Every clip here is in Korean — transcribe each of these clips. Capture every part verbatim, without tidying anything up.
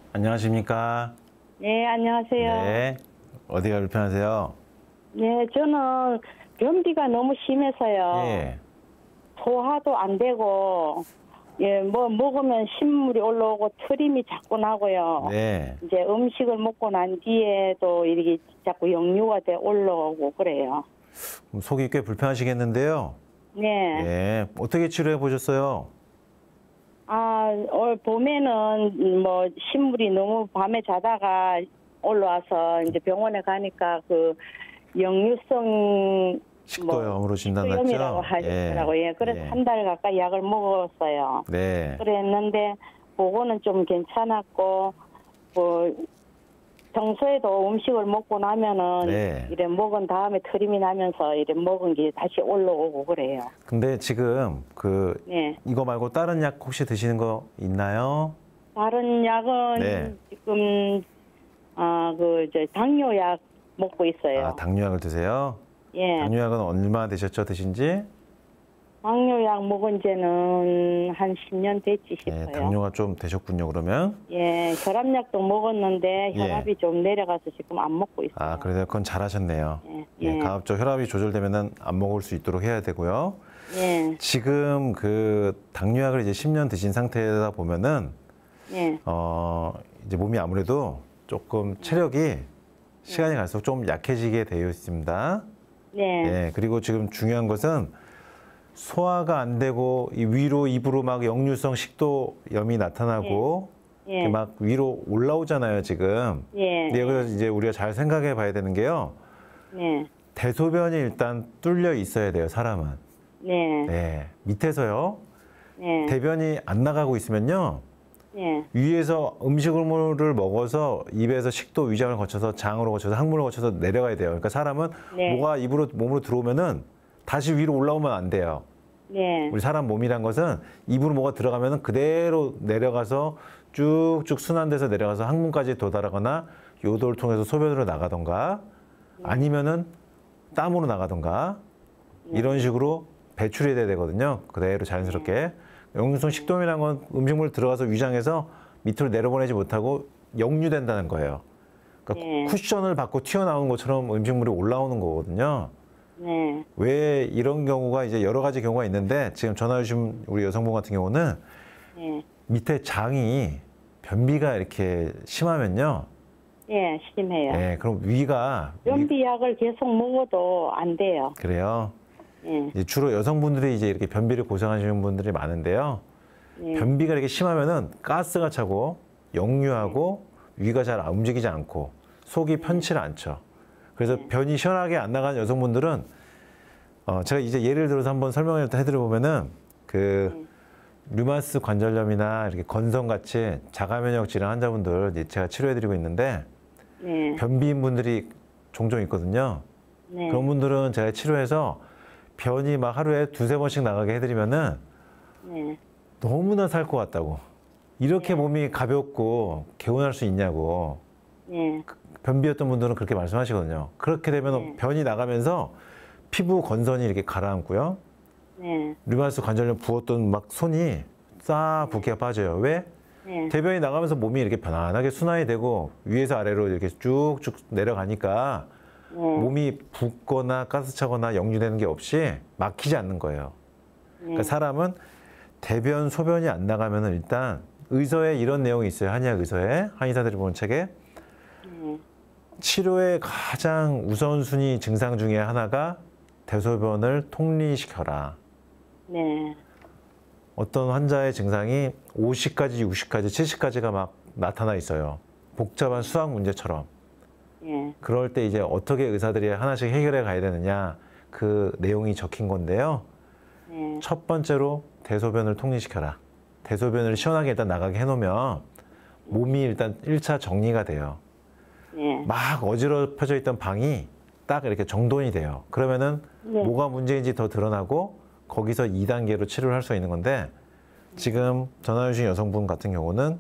안녕하십니까? 네, 안녕하세요. 네. 어디가 불편하세요? 네, 저는 변비가 너무 심해서요. 예. 소화도 안 되고, 예, 뭐 먹으면 신물이 올라오고 트림이 자꾸 나고요. 네. 이제 음식을 먹고 난 뒤에도 이렇게 자꾸 역류가 돼 올라오고 그래요. 속이 꽤 불편하시겠는데요? 네. 네. 어떻게 치료해 보셨어요? 아, 올 봄에는 뭐 신물이 너무 밤에 자다가 올라와서 이제 병원에 가니까 그 역류성 식도염으로 진단났죠? 식도염이라고 하더라고요. 예. 그래서 예. 한 달 가까이 약을 먹었어요. 네. 그랬는데 그거는 좀 괜찮았고 뭐 평소에도 음식을 먹고 나면은 네. 이래 먹은 다음에 트림이 나면서 이래 먹은 게 다시 올라오고 그래요. 근데 지금 그 네. 이거 말고 다른 약 혹시 드시는 거 있나요? 다른 약은 네. 지금 아 그 저 당뇨약 먹고 있어요. 아, 당뇨약을 드세요? 예. 당뇨약은 얼마 되셨죠, 드신지? 당뇨약 먹은 지는 한 십 년 됐지 싶어요. 네, 당뇨가 좀 되셨군요, 그러면. 예, 혈압약도 먹었는데 예. 혈압이 좀 내려가서 지금 안 먹고 있어요. 아, 그래서 그건 잘하셨네요. 예. 예, 예. 가급적 혈압이 조절되면은 안 먹을 수 있도록 해야 되고요. 예. 지금 그 당뇨약을 이제 십 년 드신 상태다 보면은 예. 어 이제 몸이 아무래도 조금 체력이 시간이 갈수록 좀 약해지게 되어 있습니다. 네. 예, 그리고 지금 중요한 것은 소화가 안 되고 이 위로 입으로 막 역류성 식도염이 나타나고 예. 이렇게 막 위로 올라오잖아요, 지금. 예. 네, 그래서 이제 우리가 잘 생각해 봐야 되는 게요. 네. 대소변이 일단 뚫려 있어야 돼요, 사람은. 네. 네, 밑에서요. 네. 대변이 안 나가고 있으면요. 네. 위에서 음식물을 먹어서 입에서 식도 위장을 거쳐서 장으로 거쳐서 항문을 거쳐서 내려가야 돼요. 그러니까 사람은 네. 뭐가 입으로 몸으로 들어오면은 다시 위로 올라오면 안 돼요. 네. 우리 사람 몸이란 것은 입으로 뭐가 들어가면은 그대로 내려가서 쭉쭉 순환돼서 내려가서 항문까지 도달하거나 요도를 통해서 소변으로 나가던가 아니면은 땀으로 나가던가 이런 식으로 배출이 돼야 되거든요. 그대로 자연스럽게. 역류성 식도염이라는 건 음식물 들어가서 위장에서 밑으로 내려보내지 못하고 역류된다는 거예요. 그러니까 네. 쿠션을 받고 튀어나오는 것처럼 음식물이 올라오는 거거든요. 네. 왜 이런 경우가 이제 여러 가지 경우가 있는데 지금 전화 주신 우리 여성분 같은 경우는 네. 밑에 장이 변비가 이렇게 심하면요. 예, 심해요. 예, 그럼 위가 변비약을 계속 먹어도 안 돼요. 위, 그래요. 예. 이제 주로 여성분들이 이제 이렇게 변비를 고생하시는 분들이 많은데요. 예. 변비가 이렇게 심하면은 가스가 차고 역류하고 위가 잘 움직이지 않고 속이 편치를 않죠. 그래서 변이 시원하게 안 나가는 여성분들은 어 제가 이제 예를 들어서 한번 설명을 해드려 보면은 그 류마스 관절염이나 이렇게 건성 같이 자가 면역 질환 환자분들 이제 제가 치료해드리고 있는데 네. 변비인 분들이 종종 있거든요. 네. 그런 분들은 제가 치료해서 변이 막 하루에 두세 번씩 나가게 해드리면은 네. 너무나 살 것 같다고. 이렇게 네. 몸이 가볍고 개운할 수 있냐고. 네. 변비였던 분들은 그렇게 말씀하시거든요. 그렇게 되면 네. 변이 나가면서 피부 건선이 이렇게 가라앉고요. 네. 류마티스 관절염 부었던 막 손이 싹 붓기가 빠져요. 왜? 네. 대변이 나가면서 몸이 이렇게 편안하게 순환이 되고 위에서 아래로 이렇게 쭉쭉 내려가니까 네. 몸이 붓거나 가스차거나 역류되는 게 없이 막히지 않는 거예요. 그러니까 사람은 대변, 소변이 안 나가면은 일단 의서에 이런 내용이 있어요. 한의학 의서에, 한의사들이 보는 책에 네. 치료의 가장 우선순위 증상 중에 하나가 대소변을 통리시켜라. 네. 어떤 환자의 증상이 오십까지, 육십까지, 칠십까지가 막 나타나 있어요. 복잡한 수학 문제처럼. 예. 그럴 때 이제 어떻게 의사들이 하나씩 해결해 가야 되느냐 그 내용이 적힌 건데요. 네. 첫 번째로 대소변을 통리시켜라. 대소변을 시원하게 일단 나가게 해놓으면 몸이 일단 일 차 정리가 돼요. 네. 막 어지럽혀져 있던 방이 딱 이렇게 정돈이 돼요. 그러면은 네. 뭐가 문제인지 더 드러나고 거기서 이 단계로 치료를 할 수 있는 건데 지금 전화 주신 여성분 같은 경우는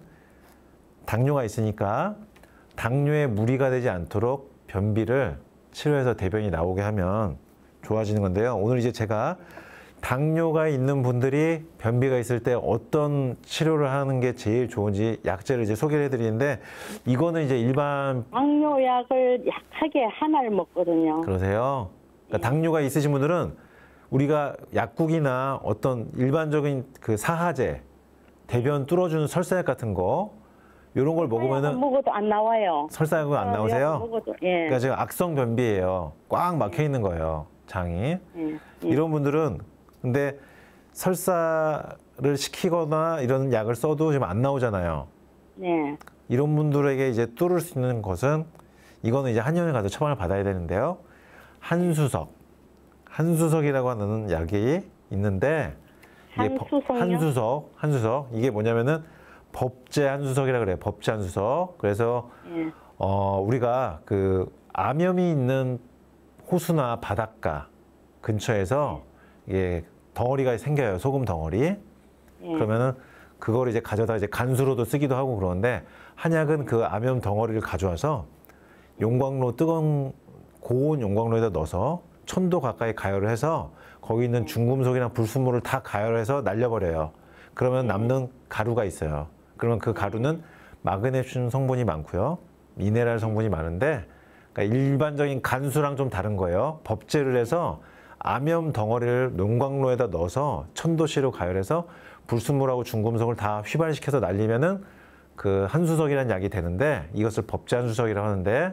당뇨가 있으니까 당뇨에 무리가 되지 않도록 변비를 치료해서 대변이 나오게 하면 좋아지는 건데요. 오늘 이제 제가 당뇨가 있는 분들이 변비가 있을 때 어떤 치료를 하는 게 제일 좋은지 약제를 이제 소개를 해드리는데 이거는 이제 일반 당뇨약을 약하게 하나를 먹거든요. 그러세요. 그러니까 당뇨가 있으신 분들은 우리가 약국이나 어떤 일반적인 그 사하제, 대변 뚫어주는 설사약 같은 거 이런 걸 먹으면은 먹어도 안 나와요. 설사약은 안 나오세요? 먹어도, 예. 그러니까 지금 악성 변비예요. 꽉 막혀 있는 거예요, 장이. 예, 예. 이런 분들은 근데 설사를 시키거나 이런 약을 써도 지금 안 나오잖아요. 네. 이런 분들에게 이제 뚫을 수 있는 것은 이거는 이제 한의원에 가서 처방을 받아야 되는데요. 한수석, 한수석이라고 하는 약이 있는데 이게 버- 한수석이요? 한수석, 한수석 이게 뭐냐면은 법제 한수석이라 그래요. 법제 한수석. 그래서 예. 어 우리가 그 암염이 있는 호수나 바닷가 근처에서 이게 덩어리가 생겨요. 소금 덩어리. 예. 그러면은 그걸 이제 가져다 이제 간수로도 쓰기도 하고 그러는데 한약은 그 암염 덩어리를 가져와서 용광로 뜨거운 고온 용광로에다 넣어서 천도 가까이 가열을 해서 거기 있는 중금속이나 불순물을 다 가열해서 날려버려요. 그러면 남는 가루가 있어요. 그러면 그 가루는 마그네슘 성분이 많고요. 미네랄 성분이 많은데 그러니까 일반적인 간수랑 좀 다른 거예요. 법제를 해서 암염 덩어리를 용광로에다 넣어서 천도씨로 가열해서 불순물하고 중금속을 다 휘발시켜서 날리면은 그 한수석이라는 약이 되는데 이것을 법제 한수석이라고 하는데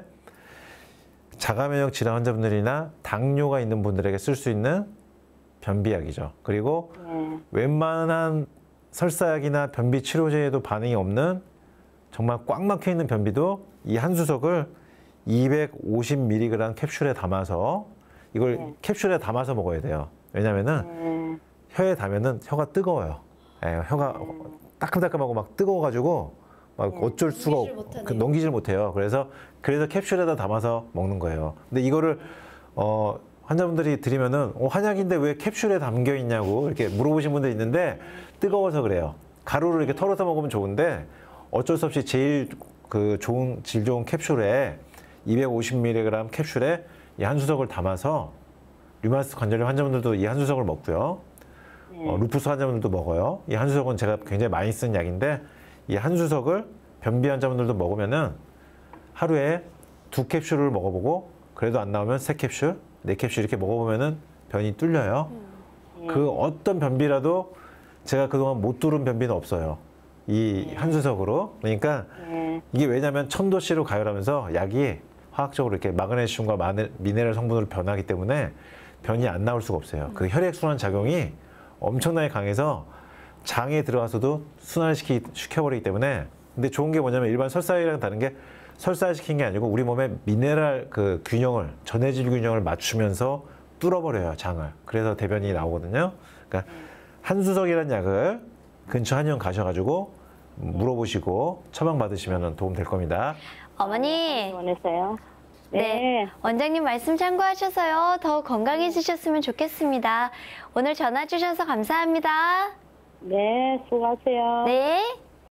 자가면역 질환 환자분들이나 당뇨가 있는 분들에게 쓸 수 있는 변비약이죠. 그리고 예. 웬만한 설사약이나 변비 치료제에도 반응이 없는 정말 꽉 막혀 있는 변비도 이 한수석을 이백오십 밀리그램 캡슐에 담아서 이걸 네. 캡슐에 담아서 먹어야 돼요. 왜냐면은 예. 혀에 닿으면은 혀가 뜨거워요. 예, 혀가 따끔따끔하고 막 뜨거워가지고 막 어쩔 수가 넘기질 없, 못하네요. 그 넘기질 못해요. 그래서 그래서 캡슐에다 담아서 먹는 거예요. 근데 이거를 어, 환자분들이 드리면은 어, 한약인데 왜 캡슐에 담겨 있냐고 이렇게 물어보신 분들 있는데 뜨거워서 그래요. 가루를 이렇게 털어서 먹으면 좋은데 어쩔 수 없이 제일 그 좋은 질 좋은 캡슐에 이백오십 밀리그램 캡슐에 이 한수석을 담아서 류마티스 관절염 환자분들도 이 한수석을 먹고요. 어, 루푸스 환자분들도 먹어요. 이 한수석은 제가 굉장히 많이 쓴 약인데 이 한수석을 변비 환자분들도 먹으면은 하루에 두 캡슐을 먹어보고 그래도 안 나오면 세 캡슐, 네 캡슐 이렇게 먹어보면은 변이 뚫려요. 그 어떤 변비라도 제가 그동안 못 뚫은 변비는 없어요. 이 한수석으로. 그러니까 예. 이게 왜냐하면 천도씨로 가열하면서 약이 화학적으로 이렇게 마그네슘과 마네, 미네랄 성분으로 변하기 때문에 변이 안 나올 수가 없어요. 그 혈액순환 작용이 엄청나게 강해서 장에 들어가서도 순환시키, 시켜버리기 때문에 근데 좋은 게 뭐냐면 일반 설사약이랑 다른 게 설사시킨 게 아니고 우리 몸의 미네랄 그 균형을 전해질 균형을 맞추면서 뚫어버려요 장을. 그래서 대변이 나오거든요. 그러니까 한수석이라는 약을 근처 한의원 가셔가지고 물어보시고 처방 받으시면 도움 될 겁니다. 어머니, 원했어요. 네. 네. 원장님 말씀 참고하셔서요. 더 건강해지셨으면 좋겠습니다. 오늘 전화 주셔서 감사합니다. 네, 수고하세요. 네.